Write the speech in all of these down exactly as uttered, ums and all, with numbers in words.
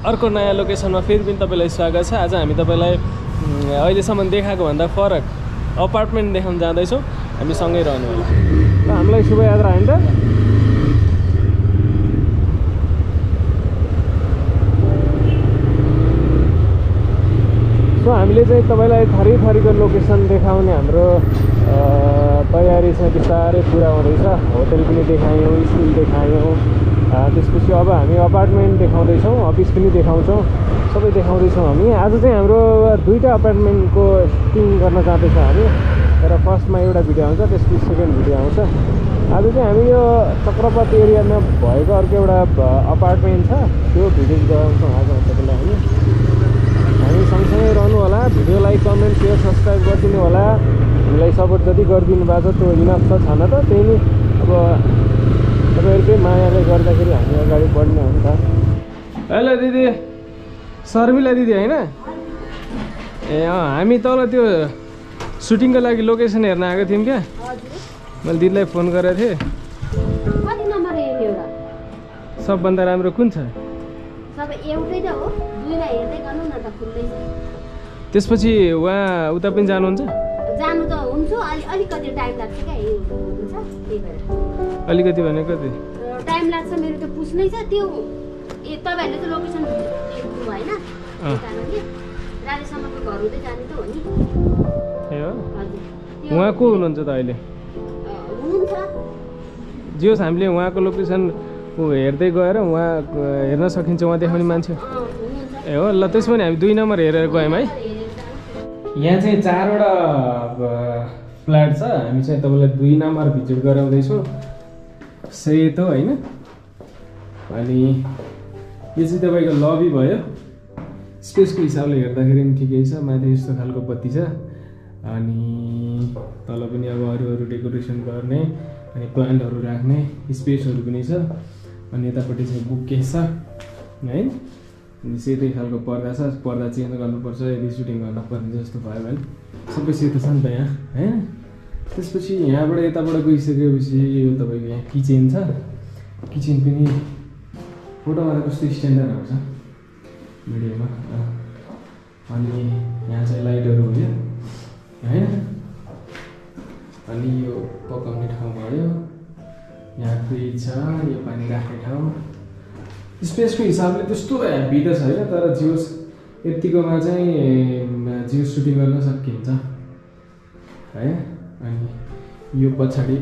अर्को नयाँ लोकेसनमा फेरि पनि तपाईँलाई स्वागत छ। आज हामी तपाईँलाई अहिलेसम्म देखाएको भन्दा फरक अपार्टमेन्ट देखाउन जाँदैछौँ। हामी सँगै रहनु होला। र हामीलाई शुभयात्रा होइन त। सो हामीले चाहिँ तपाईँलाई थरी थरीको लोकेसन देखाउने हाम्रो तयारी छ, बिस्तारै पुरा हुँदैछ। होटल पनि देखायौँ, स्कुल देखायौँ, त्यसपछि अब हामी अपार्टमेन्ट देखाउँदैछौँ, अफिस पनि देखाउँछौँ, सबै देखाउँदैछौँ हामी। आज चाहिँ हाम्रो दुईवटा अपार्टमेन्टको सुटिङ गर्न जाँदैछ हामी। र फर्स्टमा एउटा भिडियो आउँछ, त्यसपछि सेकेन्ड भिडियो आउँछ। आज चाहिँ हामी यो चक्रपथ एरियामा भएको अर्को एउटा अपार्टमेन्ट छ, त्यो भिडियो गराउँछौँ आज तपाईँलाई। हामी हामी सँगसँगै रहनु होला। Video like, comment, share, subscribe गरिदिनु होला। हामीलाई सपोर्ट जति गरिदिनु भएको छ त्यो इनफ छ छैन त, त्यही नै अब तपाईँहरूकै मायाले गर्दाखेरि हामी अगाडि बढ्ने हुन्छ। हेलो दिदी, शर्मिला दिदी होइन? ए अँ, हामी तल त्यो सुटिङको लागि लोकेसन हेर्न आएको थियौँ क्या। मैले दिदीलाई फोन गरेको थिएँ। सबभन्दा राम्रो कुन छ? त्यसपछि उहाँ उता पनि जानुहुन्छ? जानु त हुन्छ, अलि अलिकति टाइम लाग्छ क्या, हुन्छ त्यही भएर। अलिकति भने कति टाइम लाग्छ? मेरो त पुस्नै छ त्यो। ए तपाईँहरूले त लोकेसन दिनु भएन, त्यही कारणले राजेसम्मको घर हुँदै जाने त हो नि। ए हो? हजुर। उहाँ को हुनुहुन्छ त अहिले? हुनुहुन्छ। जियोस्, हामीले उहाँको लोकेसन हेर्दै गएर उहाँ हेर्न सकिन्छ, उहाँ देखाउने मान्छे ए हो। ल त्यसो भने हामी दुई नम्बर हेरेर गयौँ है। यहाँ चाहिँ चारवटा फ्ल्याट छ। हामी चाहिँ तपाईँलाई दुई नम्बर भिजिट गराउँदैछौँ। सेतो होइन, अनि यो चाहिँ तपाईँको लबी भयो। स्पेसको हिसाबले हेर्दाखेरि पनि ठिकै छ। माथि यस्तो खालको बत्ती छ, अनि तल पनि अब अरू अरू डेकोरेसन गर्ने अनि प्लान्टहरू राख्ने स्पेसहरू पनि छ। अनि यतापट्टि चाहिँ बुक केस छ है, अनि सेतै खालको पर्दा छ। पर्दा चेन्ज गर्नुपर्छ यदि सुटिङ गर्नुपर्ने जस्तो भयो भने। सबै सेतो छ नि त यहाँ होइन। त्यसपछि यहाँबाट यताबाट गइसकेपछि यो तपाईँको यहाँ किचन छ। किचन पनि फोटोमा त कस्तो स्ट्यान्डर्ड आउँछ भिडियोमा। अनि यहाँ चाहिँ लाइटहरू भयो होइन। अनि यो पकाउने ठाउँ भयो, यहाँ फ्रिज छ, यो पानी राख्ने ठाउँ। स्पेसको हिसाबले त्यस्तो हेभी त छैन, तर जियोस् यतिकोमा चाहिँ जियो सुटिङ गर्न सकिन्छ है। अनि यो पछाडि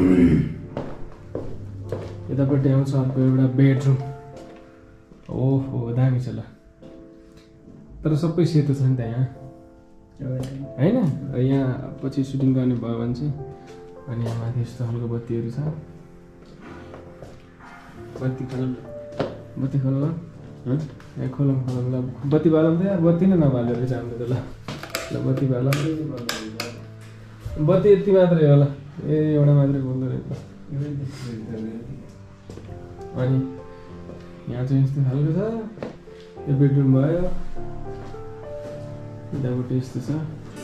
यतापट्टि आउँछ अर्को एउटा बेडरुम। ओहो दामी छ ल, तर सबै सेतो छ नि त यहाँ होइन। यहाँ पछि सुटिङ गर्ने भयो भने चाहिँ अनि यहाँ माथि यस्तो खालको बत्तीहरू छ। बत्ती खोल बत्ती खोल यहाँ खोलौँ खोलौँ ल। बत्ती बालौँ त यार, बत्ती नै नबाल्यो रहेछ हाम्रो त। ल ल बत्ती बालौँ। बत्ती यति मात्रै होला, ए एउटा मात्रै बोल्दो रहेछ। अनि यहाँ चाहिँ यस्तो खालको छ। यो बेडरुम भयो, यतापट्टि यस्तो छ।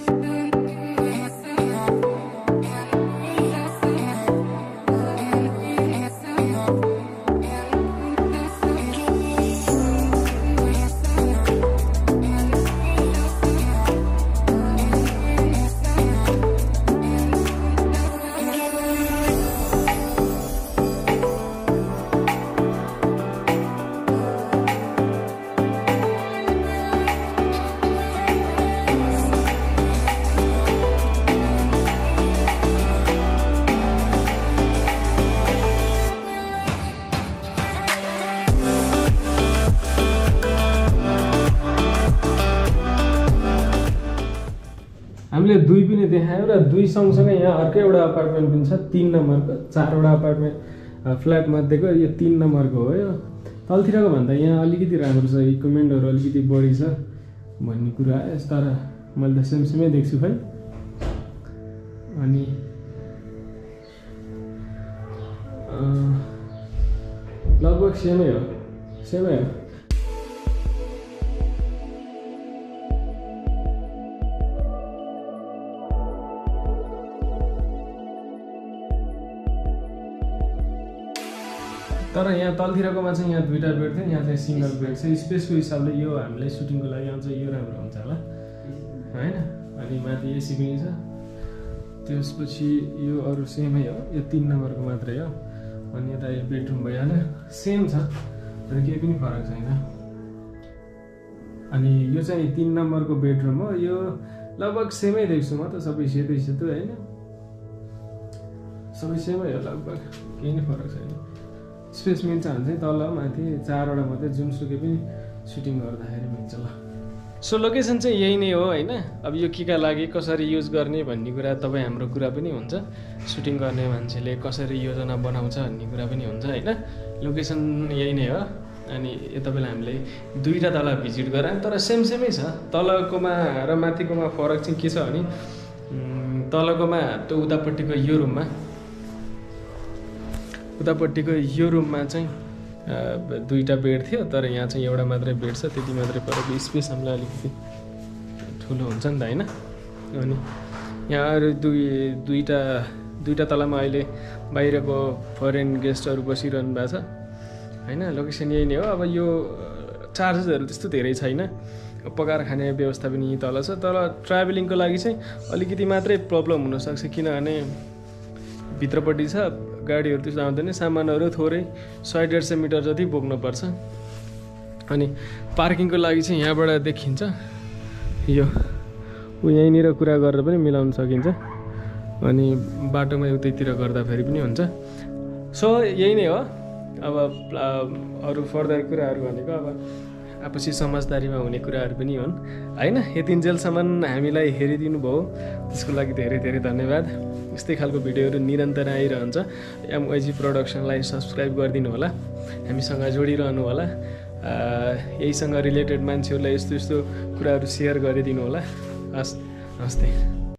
हामीले दुई पनि देखायौँ र दुई सँगसँगै यहाँ अर्कै एउटा अपार्टमेन्ट पनि छ, तिन नम्बरको। चारवटा अपार्टमेन्ट फ्ल्याट मध्येको यो तिन नम्बरको हो। यो तलतिरको भन्दा यहाँ अलिकति राम्रो छ, इक्विपमेन्टहरू अलिकति बढी छ भन्ने कुरा आयो। तर मैले त सेम सेमै देख्छु खै। अनि लगभग सेमै हो, सेमै हो। तर यहाँ तलतिरकोमा चाहिँ यहाँ दुईवटा बेड थियो, यहाँ चाहिँ सिङ्गल बेड छ। स्पेसको हिसाबले यो हामीलाई सुटिङको लागि आउँछ यो राम्रो हुन्छ होला होइन। अनि माथि एसी पनि छ। त्यसपछि यो अरू सेमै हो, यो तिन नम्बरको मात्रै हो। अनि यता यो बेडरुम भइहाल्यो, सेम छ, तर केही पनि फरक छैन। अनि यो चाहिँ तिन नम्बरको बेडरुम हो। यो लगभग सेमै देख्छु म त, सबै सेतै सेतो होइन, सबै सेमै हो लगभग, केही नै फरक छैन। स्पेस मिल्छ भने चाहिँ तल माथि चारवटा मात्रै जुनसुकै पनि सुटिङ गर्दाखेरि मिल्छ ल। सो लोकेसन चाहिँ यही नै हो होइन। अब यो के का लागि कसरी युज गर्ने भन्ने कुरा तपाईँ हाम्रो कुरा पनि हुन्छ, सुटिङ गर्ने मान्छेले कसरी योजना बनाउँछ भन्ने कुरा पनि हुन्छ होइन। लोकेसन यही नै हो। अनि यो तपाईँलाई हामीले दुईवटा तल भिजिट गरायौँ, तर सेम सेमै छ। तलकोमा र माथिकोमा फरक चाहिँ के छ भने तलकोमा त्यो उतापट्टिको यो रुममा उतापट्टिको यो रुममा चाहिँ दुईवटा बेड थियो, तर यहाँ चाहिँ एउटा मात्रै बेड छ, त्यति मात्रै फरक। स्पेस हामीलाई अलिकति ठुलो हुन्छ नि त होइन। अनि यहाँ अरू दुई दुईवटा दुईवटा तलामा अहिले बाहिरको फरेन गेस्टहरू बसिरहनु भएको छ होइन। लोकेसन यही नै हो। अब यो चार्जेसहरू त्यस्तो धेरै छैन, पकाएर खाने व्यवस्था पनि यहीँ तल छ। तर ट्राभलिङको लागि चाहिँ अलिकति मात्रै प्रब्लम हुनसक्छ, किनभने भित्रपट्टि छ गाडीहरू त्यस्तो आउँदैन, सामानहरू थोरै सय डेढ सय मिटर जति बोक्नुपर्छ। अनि पार्किङको लागि चाहिँ यहाँबाट देखिन्छ यो, ऊ यहीँनिर कुरा गरेर पनि मिलाउन सकिन्छ। अनि बाटोमा उतैतिर गर्दाखेरि पनि हुन्छ। सो यही नै हो। अब अरू फर्दर कुराहरू भनेको अब आपसी समझदारीमा हुने कुराहरू पनि हुन् होइन। यतिन्जेलसम्म हामीलाई हेरिदिनु भयो, त्यसको लागि धेरै धेरै धन्यवाद। यस्तै खालको भिडियोहरू निरन्तर आइरहन्छ। एमवाइजी प्रोडक्सनलाई सब्सक्राइब गरिदिनु होला, हामीसँग जोडिरहनु होला। यहीसँग रिलेटेड मान्छेहरूलाई यस्तो यस्तो कुराहरू सेयर गरिदिनु होला। हस्, नमस्ते।